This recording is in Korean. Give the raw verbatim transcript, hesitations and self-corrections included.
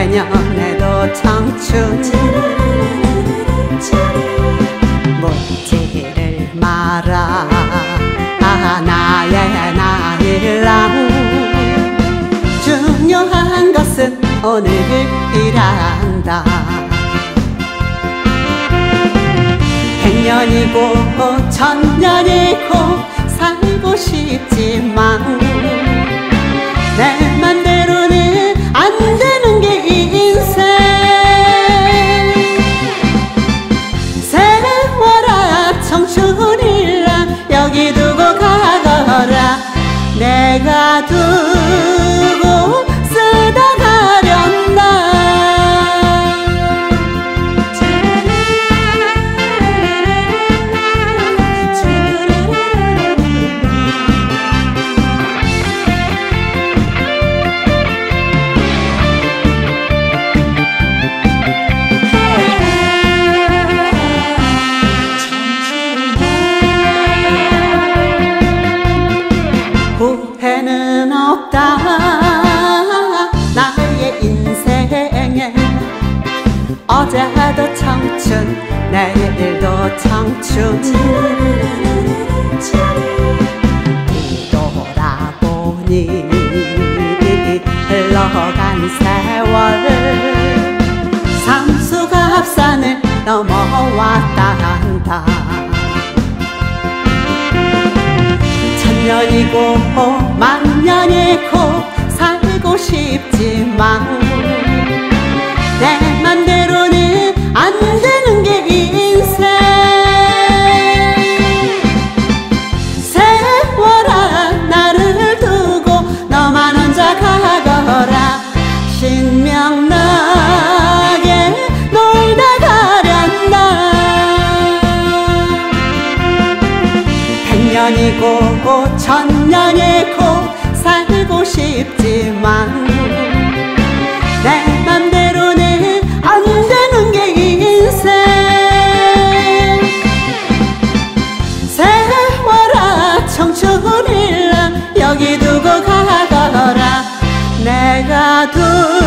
내년에도 청춘 묻지를 마라 아, 나의 나일랑 중요한 것은 오늘이란다. 백년이고 천년이고 살고 싶지만 내 맘대로는 안 되는 게 인생. 세월아 청춘이라 여기 두고 가거라. 내가 두고 쓰다 가련다. 후회는 없다 나의 인생에. 어제도 청춘 내일도 청춘 뒤돌아보니 흘러간 세월 삼수갑산을 넘어왔다 한다. 천년이고 만년이고 살고 싶지만 내 맘대로는 안 되는 게 인생. 세월아 나를 두고 너만 혼자 가거라. 신명나게 놀다 가련다. 백년이고 천년이고 살고 싶지만 내 맘대로는 안 되는 게 인생. 세월아 청춘이라 여기 두고 가거라. 내가 두